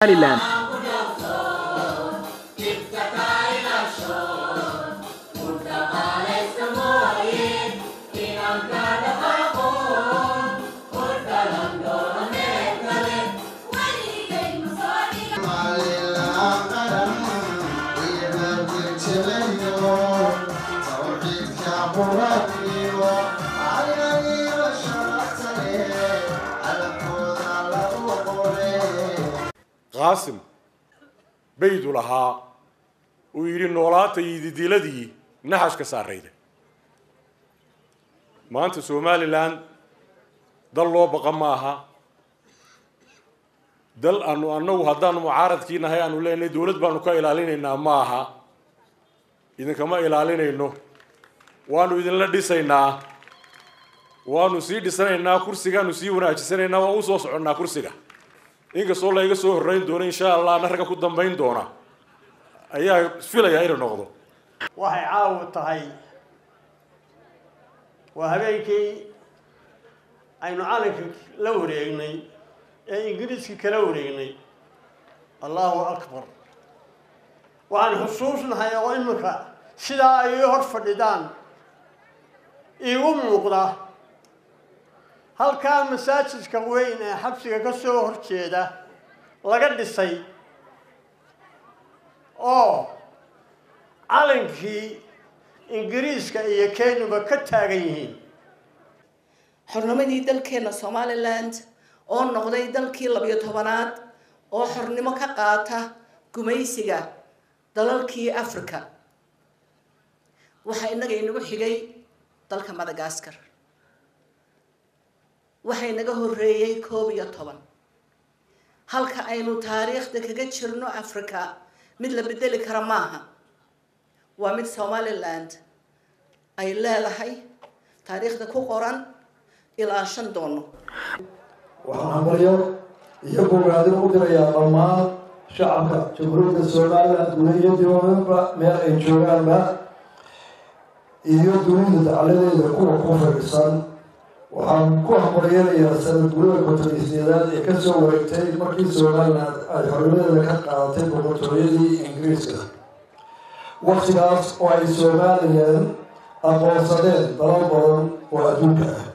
Somaliland. قاسم بيد لها ويري نولات يديلدي نحاش كساريده ما انت سوماليلاند دلو بقى maaha dal anu hadaan mucaaradkiina hay aanu leenay dawlad baanu ka ilaalinaynaa maaha idin kama ilaalinayno waanu idin la dhisaynaa waanu sii dhisanaynaa kursigaanu sii wanaajisanaynaa waa u soo soconnaa kursiga inka soo la iga soo horeyn doona insha Allah narka ku dambeyn doona ayaa filaya inuu noqdo waxay caaw tahay waa habeenkii aynu calanka la wareegnay ee ingiriiska kala wareegnay Allahu akbar waan xusuusnahay oo imika sida ay hor fadhidaan iigu muuqda halka masaajidka weyn ee xabsiga ka soo horjeeda laga dhisay oo calankii ingiriiska iyo Kenya ka taagan yihiin xornimadii dalkeena Somaliland oo noqday dalkii 12aad oo xornimo ka qaata gumaysiga dalalkii Afrika waxa inaga inagu xigay dalka Madagascar waxay naga horeeyay 12 halka aynu taariikhda kaga jirno Afrika mid la bedeli kara maaha waa mid Somaliland ay leedahay taariikhda ku qoran ilaa 5 doono waxaan mariyo iyagu raadin u dirayaa dhammaan shacabka jamhuuriyadda Somaliland gudaheeda meel ay joogaanba iyo dunida dacaladeeda kuwa ku fadhisan waxaan ku hambalyeelayaa sanad gudaha kontarisyeedaad ee ka soo wareegtay markii Somaliland ay xornimadeeda ka qaadatay boqortooyadii Ingiriiska waqtigaas oo ay Somaliland aqoonsadeen dalal badan oo adduunka ah